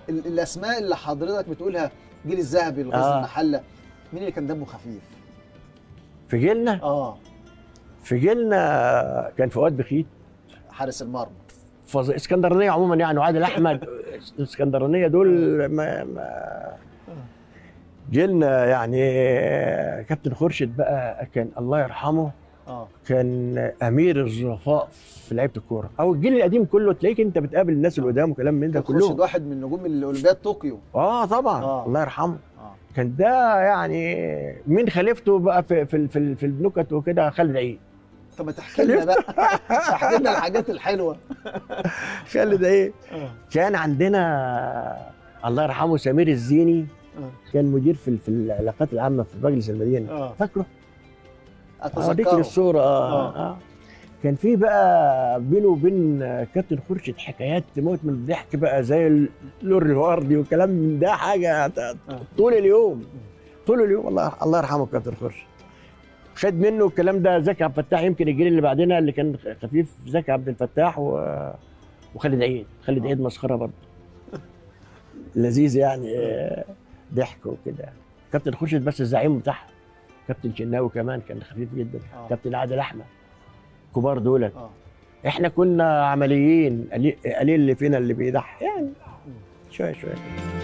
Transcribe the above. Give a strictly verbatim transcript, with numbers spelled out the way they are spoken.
ال الاسماء اللي حضرتك بتقولها، جيل الذهبي، الغاز آه. المحله، مين اللي كان دمه خفيف؟ في جيلنا اه في جيلنا كان فؤاد بخيت، حارس المرمى. فظ- اسكندرانيه عموما يعني، وعادل احمد. الاسكندرانيه دول ما ما جيلنا يعني. كابتن خورشيد بقى كان الله يرحمه، اه كان امير الظرفاء في لعيبه الكوره، او الجيل القديم كله تلاقيك انت بتقابل الناس اللي قدام وكلام من ده كان خورشيد كلهم. واحد من نجوم الاولمبياد طوكيو. اه طبعا. آه. الله يرحمه. اه كان ده يعني من خليفته بقى في في في, في النكت وكده خالد عيد. طب ما تحكي لنا بقى، احكي لنا الحاجات الحلوه. خالد عيد اه كان عندنا الله يرحمه سمير الزيني، اه كان مدير في في العلاقات العامه في مجلس المدينه. اه فاكره؟ اوريك اتذكره. الصوره. آه. آه. آه. كان في بقى بينه وبين كابتن خورشيد حكايات تموت من الضحك بقى، زي اللور الوردي وكلام من ده، حاجه طول اليوم طول اليوم. الله الله يرحمه كابتن خورشيد. خد منه الكلام ده زكي عبد الفتاح، يمكن الجيل اللي بعدنا اللي كان خفيف زكي عبد الفتاح و... وخالد عيد. خالد عيد مسخره برضه، لذيذ يعني، آه، ضحك وكده. كابتن خورشيد بس الزعيم بتاعها. كابتن شناوي كمان كان خفيف جدا. آه. كابتن عادل احمد، كبار دولت. اه احنا كنا عمليين، قليل قليل اللي فينا اللي بيضحك يعني، شويه شويه.